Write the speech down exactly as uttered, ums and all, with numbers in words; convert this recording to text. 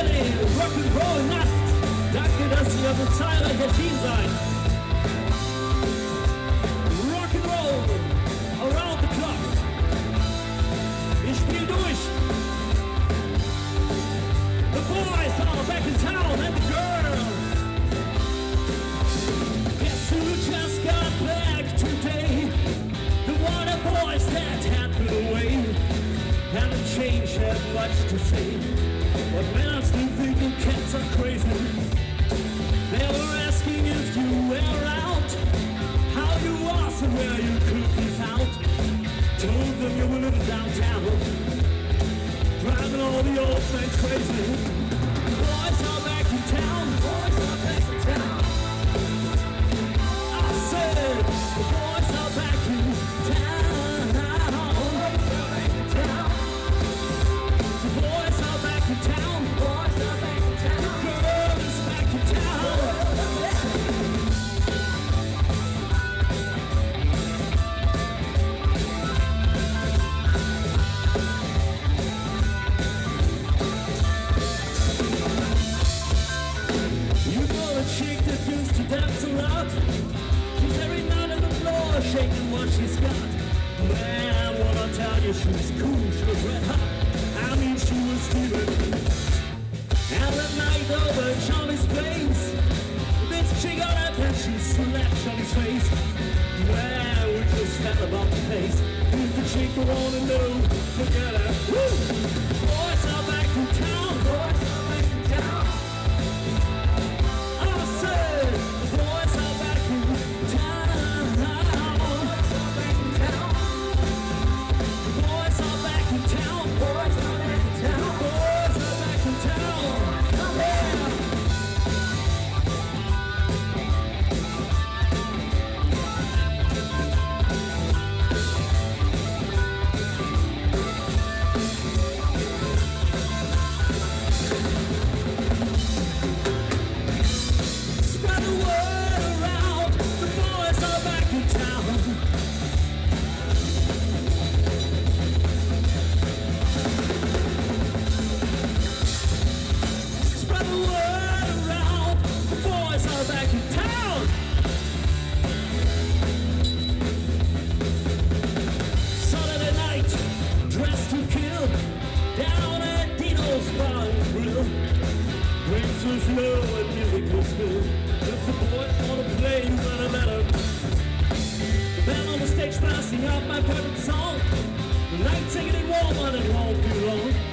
eine Rock'n'Roll-Nacht. Danke, dass ihr so zahlreich erschienen seid. Rock'n'Roll around the clock. Ich spiel durch. The boys are back in town and the girl. Guess who just got back today? The water boys that had been away. Haven't changed, had much to say. But man, I'm still thinking cats are crazy. They were asking if you were out, how you was and where you could be found. Told them you were living downtown, driving all the old men crazy. The boys are back in town. Boys are back in town. I said the boys are back in town. Boys are back in town. The boys are back in town. Boys are back in town. The girl is back in town. You know the chick that used to dance a lot. She's every night on the floor shaking what she's got. Man, what I tell you, she was cool, she was red hot. I mean, she was stealing. And the night over Johnny's place, this chick got up and she slapped Johnny's face. Well, we just fell about the place. If the chick don't wanna know, forget her. Woo! Boys are back in town. Boys are back in town. I said, boys are back in town. Boys are back in town. Boys are back in town. Boys are back in town. Boys are back in town. Yeah. Spread the word around. The boys are back in town. Spread the word around. The boys are back in town. Saturday night, dressed to kill, down at Dino's Bar and Grill. Drinks was low and music was good. If the boys wanna play, you better let 'em. The band on the stage blasting out my favorite song. The night taking it warm and it won't be long.